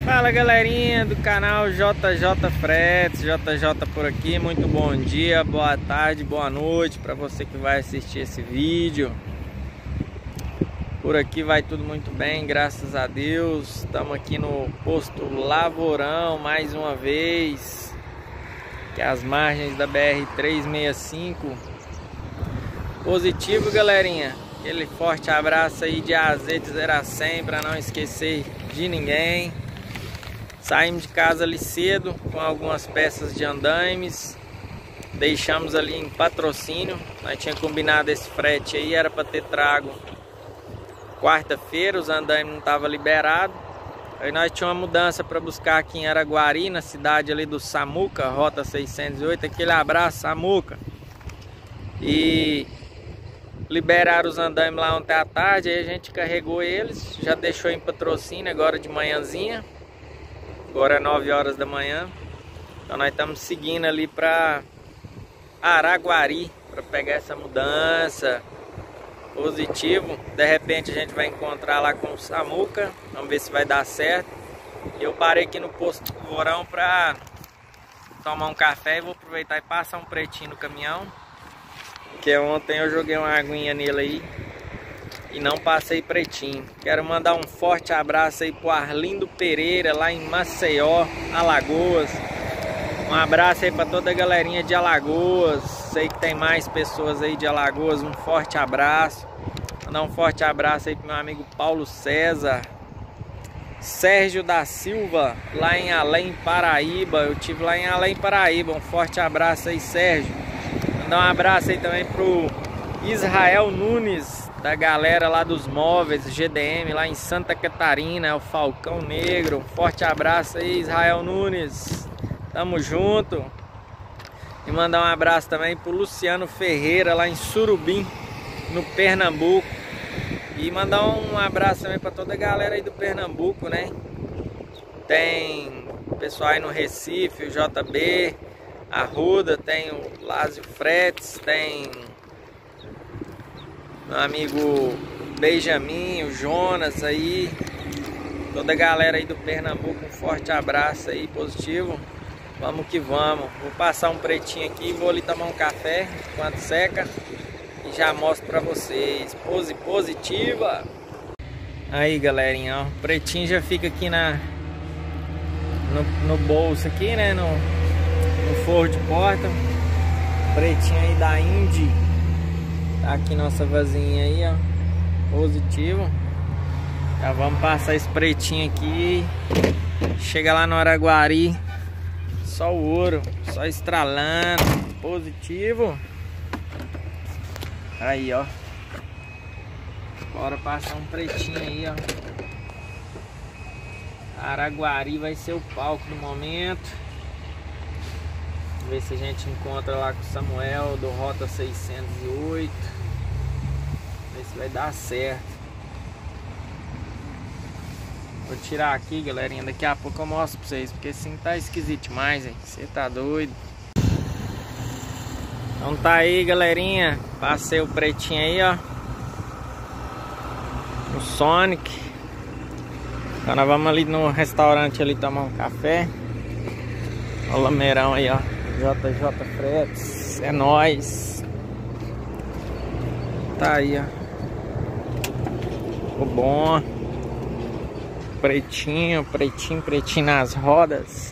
Fala galerinha do canal JJ Fretes, JJ por aqui, muito bom dia, boa tarde, boa noite para você que vai assistir esse vídeo. Por aqui vai tudo muito bem, graças a Deus. Estamos aqui no posto Lavorão mais uma vez, que é as margens da BR-365. Positivo, galerinha. Aquele forte abraço aí de azeite 0 a 100 para não esquecer de ninguém. Saímos de casa ali cedo com algumas peças de andaimes. Deixamos ali em Patrocínio. Nós tínhamos combinado esse frete aí, era para ter trago quarta-feira, os andaimes não estavam liberados. Aí nós tínhamos uma mudança para buscar aqui em Araguari, na cidade ali do Samuca, rota 608. Aquele abraço, Samuca. E liberaram os andaimes lá ontem à tarde, aí a gente carregou eles, já deixou em Patrocínio agora de manhãzinha. Agora é 9 horas da manhã. Então nós estamos seguindo ali para Araguari para pegar essa mudança. Positivo. De repente a gente vai encontrar lá com o Samuca. Vamos ver se vai dar certo. Eu parei aqui no posto do Lavorão para tomar um café e vou aproveitar e passar um pretinho no caminhão. Porque ontem eu joguei uma aguinha nele aí e não passei pretinho. Quero mandar um forte abraço aí pro Arlindo Pereira, lá em Maceió, Alagoas. Um abraço aí pra toda a galerinha de Alagoas. Sei que tem mais pessoas aí de Alagoas. Um forte abraço. Mandar um forte abraço aí pro meu amigo Paulo César. Sérgio da Silva, lá em Além, Paraíba. Eu tive lá em Além, Paraíba. Um forte abraço aí, Sérgio. Mandar um abraço aí também pro Israel Nunes, da galera lá dos móveis GDM, lá em Santa Catarina, é o Falcão Negro. Um forte abraço aí, Israel Nunes. Tamo junto. E mandar um abraço também pro Luciano Ferreira, lá em Surubim, no Pernambuco. E mandar um abraço também pra toda a galera aí do Pernambuco, né? Tem o pessoal aí no Recife, o JB, Arruda, tem o Lázio Fretes, tem meu amigo Benjamin, o Jonas aí, toda a galera aí do Pernambuco, um forte abraço aí, positivo. Vamos que vamos. Vou passar um pretinho aqui, vou ali tomar um café enquanto seca e já mostro pra vocês. Pose positiva. Aí galerinha, ó, o pretinho já fica aqui no bolso aqui, né, no forro de porta. Pretinho aí da Indy. Tá aqui nossa vasinha aí, ó, positivo. Já vamos passar esse pretinho aqui. Chega lá no Araguari, só o ouro, só estralando, positivo. Aí, ó, bora passar um pretinho aí, ó. Araguari vai ser o palco do momento. Ver se a gente encontra lá com o Samuel do Rota 608. Ver se vai dar certo. Vou tirar aqui, galerinha. Daqui a pouco eu mostro pra vocês, porque assim tá esquisito demais, hein? Você tá doido. Então tá aí, galerinha. Passei o pretinho aí, ó, o Sonic. Então nós vamos ali no restaurante ali tomar um café. Olha o lameirão aí, ó, JJ Fretes, é nóis. Tá aí, ó, ficou bom. Pretinho nas rodas.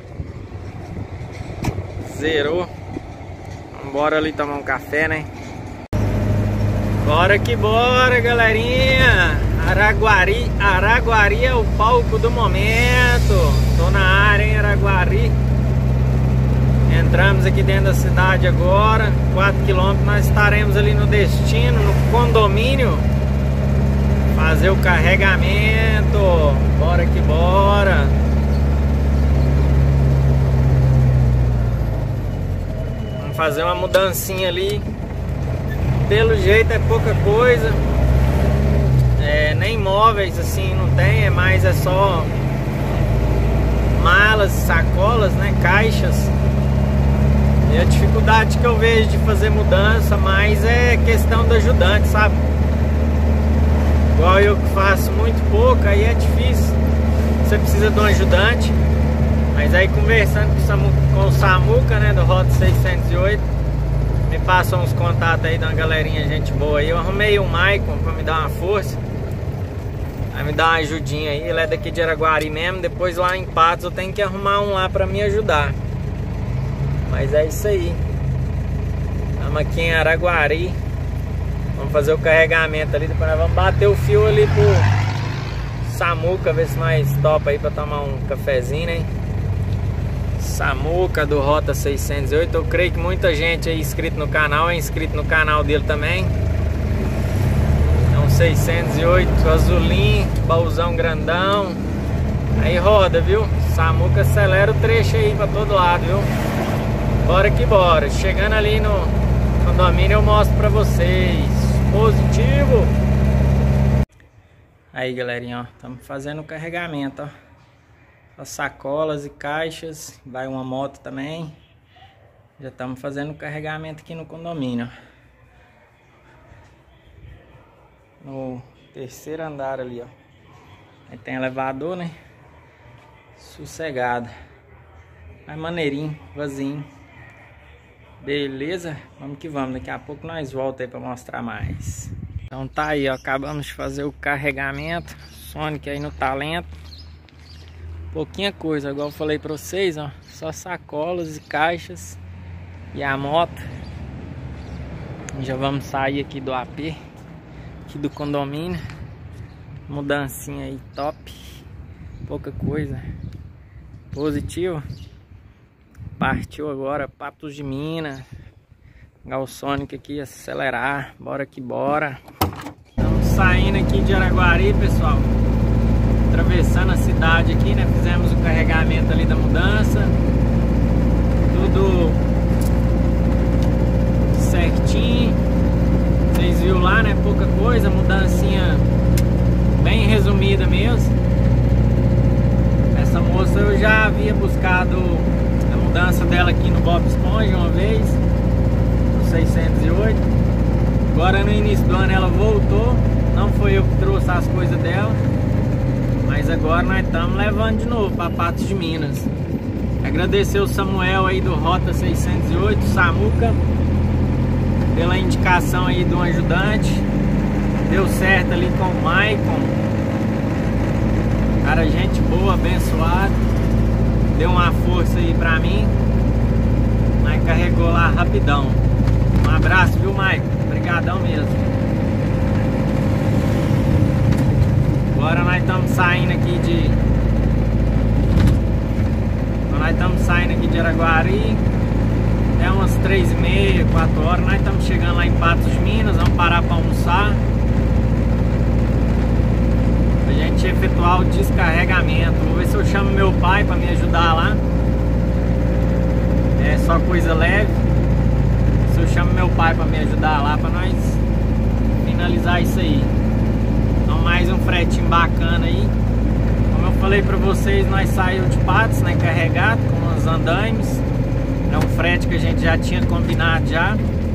Zerou. Vambora ali tomar um café, né? Bora que bora, galerinha. Araguari é o palco do momento. Tô na área, em Araguari. Entramos aqui dentro da cidade agora. 4 km nós estaremos ali no destino, no condomínio, fazer o carregamento. Bora que bora. Vamos fazer uma mudancinha ali. Pelo jeito é pouca coisa. Nem móveis assim não tem, é só malas, sacolas, né, caixas. E a dificuldade que eu vejo de fazer mudança mais é questão do ajudante, sabe? Igual eu que faço muito pouco, aí é difícil. você precisa de um ajudante. Mas aí conversando com o Samuca, né, do Rota 608, me passou uns contatos aí de uma galerinha, gente boa aí. Eu arrumei o Maicon pra me dar uma força, vai me dar uma ajudinha aí. Ele é daqui de Araguari mesmo. Depois lá em Patos eu tenho que arrumar um lá pra me ajudar. Mas é isso aí. Estamos aqui em Araguari. Vamos fazer o carregamento ali. Depois nós vamos bater o fio ali pro Samuca, ver se nós topa aí pra tomar um cafezinho, né? Samuca do Rota 608. Eu creio que muita gente aí inscrito no canal é inscrito no canal dele também. É um 608 azulinho, baúzão grandão. Aí roda, viu? Samuca acelera o trecho aí pra todo lado, viu? Bora que bora. Chegando ali no condomínio eu mostro pra vocês. Positivo. Aí, galerinha, ó, estamos fazendo o carregamento, ó. As sacolas e caixas, vai uma moto também. Já estamos fazendo o carregamento aqui no condomínio, ó. No terceiro andar ali, ó. Aí tem elevador, né? Sossegado. Mas maneirinho, vazio. Beleza? Vamos que vamos. Daqui a pouco nós voltamos aí para mostrar mais. Então tá aí, ó. Acabamos de fazer o carregamento. Sonic aí no talento. Pouquinha coisa, igual eu falei pra vocês, ó. Só sacolas e caixas. E a moto. Já vamos sair aqui do AP. Aqui do condomínio. Mudancinha aí top. Pouca coisa. Positivo. Partiu agora Patos de Minas. Pegar o Sonic aqui, acelerar. Bora que bora. Estamos saindo aqui de Araguari, pessoal. Atravessando a cidade aqui, né? Fizemos o carregamento ali da mudança. Tudo certinho. Vocês viram lá, né? Pouca coisa. Mudancinha bem resumida mesmo. Essa moça eu já havia buscado a mudança dela aqui no Bob Esponja uma vez, no 608. Agora no início do ano ela voltou. Não foi eu que trouxe as coisas dela, mas agora nós estamos levando de novo para Patos de Minas. Agradecer o Samuel aí do Rota 608, Samuca, pela indicação aí de um ajudante. Deu certo ali com o Maicon. Cara, gente boa, abençoado. Deu uma força aí pra mim. Mas carregou lá rapidão. Um abraço, viu, Maicon? Obrigadão mesmo. Agora nós estamos saindo aqui de... Nós estamos saindo aqui de Araguari. É umas 3h30, 4 horas. Nós estamos chegando lá em Patos de Minas. Vamos parar para almoçar. A gente efetuar o descarregamento. Vou ver se eu chamo meu pai para me ajudar lá. É só coisa leve. Se eu chamo meu pai para me ajudar lá, para nós finalizar isso aí. Então mais um fretinho bacana aí. Como eu falei para vocês, nós saímos de Patos, né, carregado com os andaimes. É um frete que a gente já tinha combinado já.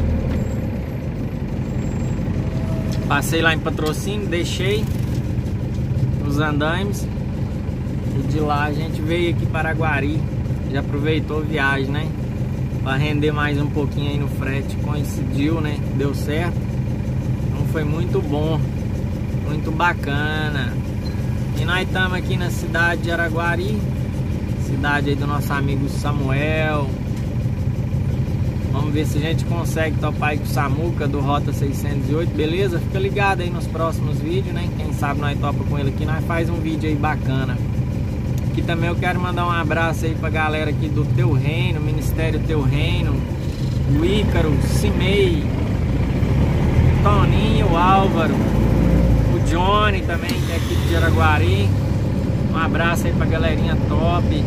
Passei lá em Patrocínio, deixei os andaimes. E de lá a gente veio aqui para Araguari. Já aproveitou a viagem, né? Para render mais um pouquinho aí no frete. Coincidiu, né? Deu certo. Então foi muito bom. Muito bacana. E nós estamos aqui na cidade de Araguari. Cidade aí do nosso amigo Samuel. Vamos ver se a gente consegue topar aí com o Samuca do Rota 608, beleza? Fica ligado aí nos próximos vídeos, né? Quem sabe nós topa com ele aqui, nós faz um vídeo aí bacana. Aqui também eu quero mandar um abraço aí pra galera aqui do Teu Reino, Ministério Teu Reino, o Ícaro, Cimei, Toninho, o Álvaro, o Johnny também, que é aqui de Araguari. Um abraço aí pra galerinha top.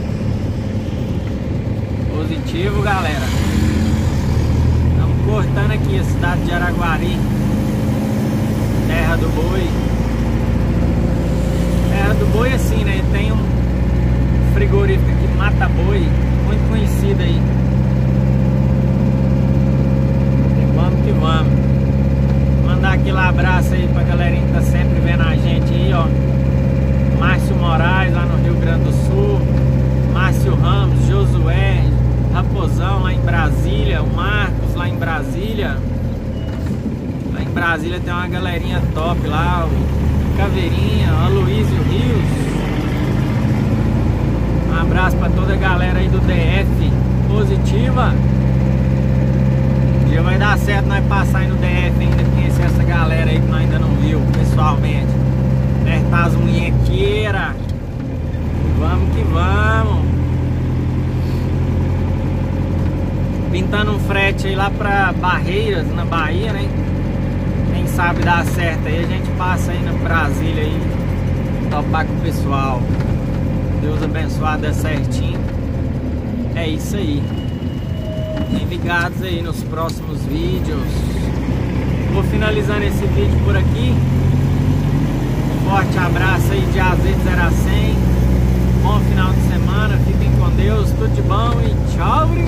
Positivo, galera. Cortando aqui a cidade de Araguari, terra do boi. Terra do boi assim, né? Tem um frigorífico aqui, Mata Boi, muito conhecido aí. E vamos que vamos. Mandar aquele abraço aí pra galerinha que tá sempre vendo a gente aí, ó. Márcio Moraes, lá no Rio Grande Raposão lá em Brasília, o Marcos lá em Brasília. Lá em Brasília tem uma galerinha top lá, o Caveirinha, o Aloysio Rios. Um abraço pra toda a galera aí do DF Positiva. Um dia vai dar certo nós passar aí no DF ainda, conhecer essa galera aí que nós ainda não viu pessoalmente. Apertar as munhequeiras. Vamos que vamos. Pintando um frete aí lá pra Barreiras, na Bahia, né? Quem sabe dá certo aí, a gente passa aí na Brasília aí, topar com o pessoal. Deus abençoado, é certinho. É isso aí. Fiquem ligados aí nos próximos vídeos. Vou finalizando esse vídeo por aqui. Um forte abraço aí de AZ 0 a 100. Bom final de semana, fiquem com Deus, tudo de bom e tchau.